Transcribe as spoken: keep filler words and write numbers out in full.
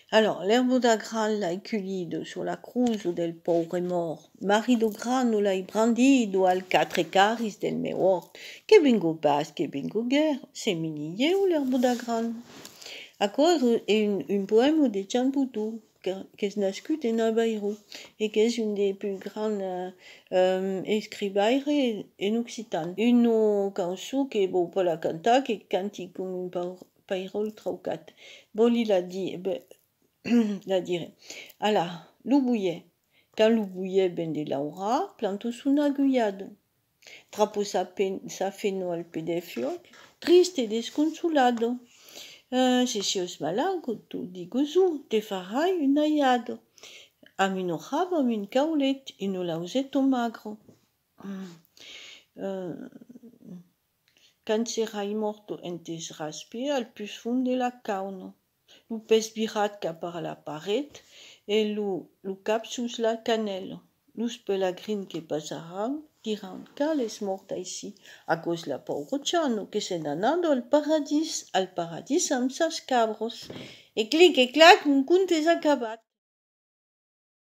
Alors, l'erbo da gran l'hai culido sulla cruzo del pobre mort, marido grano l'hai brandido al quatre caris del meu hort, che bingo bas, che bingo guerre, c'est minillé ou l'erbo da gran? Akkor è un, un poème de Jean Boudou, qui est nascut en Nabairo, et qui est une des plus grandes euh, euh, écrivaires en occitan. Une cançó que bon pas la cantar, que canti com un pairol traucat. Bon, il a dit, ben, la dire. Alors, l'oubouillet. Quand l'oubouillet ben de Laura, planto una guiado. Trapo sa, pen, sa feno al pedefioc, triste e desconsolado. Uh, se si os malago, tu digo zu, te farai un aiado. Am enojado am un caulet, e no lauseto magro. Uh, quand serai morto entes raspir al plus fund de la cauno. Lu pes birat cap par la paret, e lu, lu cap sus la canel. Lus pelagrin que passaran, diran cal es morta ici, a cos la pauvre Ciano que se nanando al paradis, al paradis am sas cabros. E clic e clac, un conte és acabat.